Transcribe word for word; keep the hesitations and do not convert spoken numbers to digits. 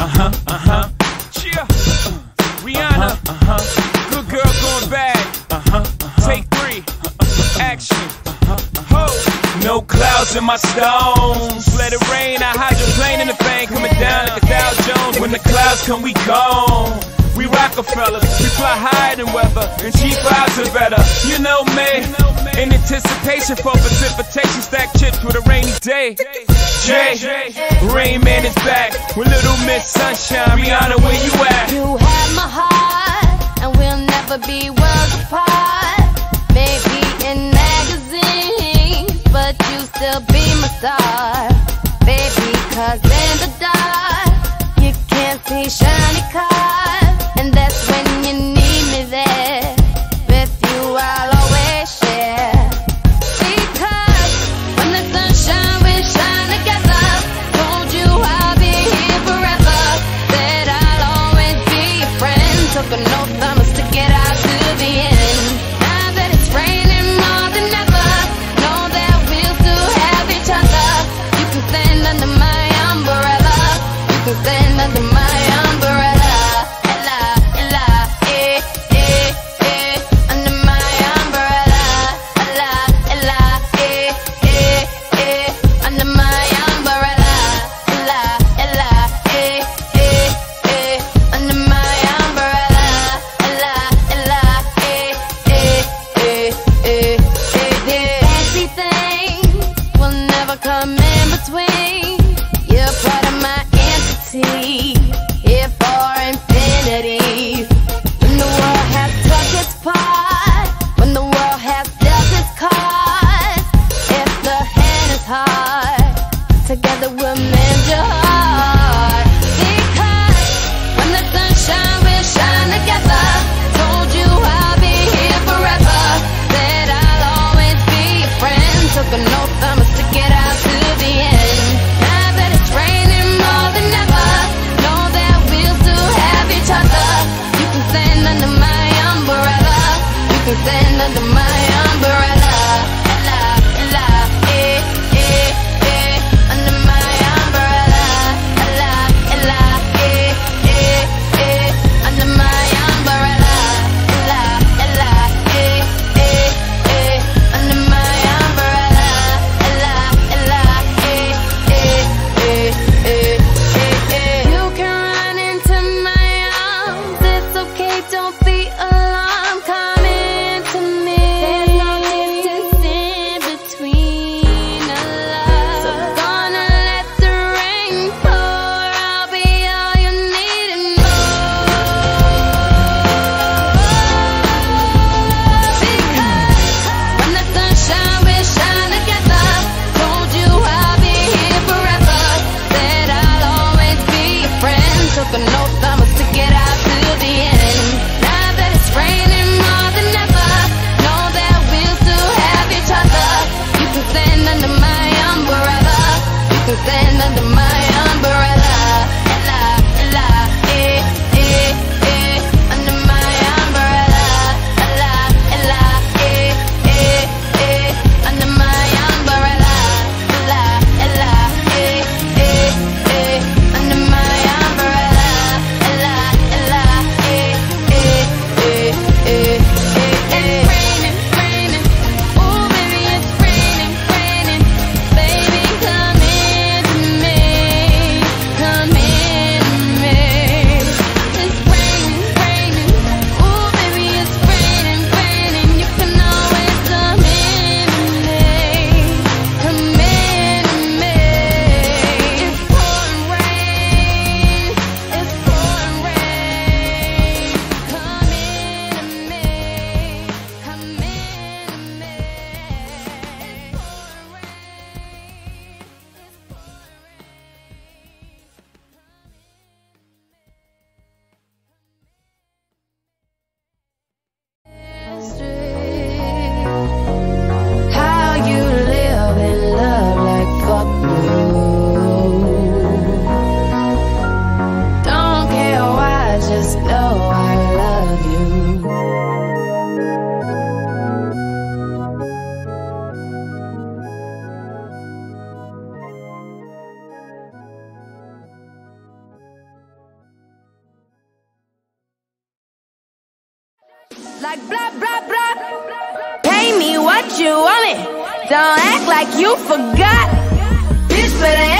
uh-huh, uh-huh. Cheer. Rihanna, uh-huh. Good girl going bad. Uh-huh, uh-huh. Take three. Action. Ho. No clouds in my stones. Let it rain. I hydroplane in the vein, coming down like a Dow Jones. When the clouds come, we gone. We Roc-a-fella, we fly higher than weather, and cheap vibes are better. You know me, in anticipation for precipitation, stack chips with a rainy day. Jay, Rain Man is back with Little Miss Sunshine. Rihanna, where you at? You have my heart, and we'll never be worlds apart. Maybe in magazines, but you still be my star. Baby, cause in the dark, you can't see shiny cars. And that's when you need me there. With you I'll always share. Because when the sunshine we shine together. Told you I'll be here forever. Said I'll always be your friend. Took an oath I'ma stick it out to the end. Now that it's raining more than ever, know that we'll still have each other. You can stand under my umbrella. You can stand under my umbrella. like blah, blah, blah. Pay me what you want it. Don't act like you forgot. Bitch better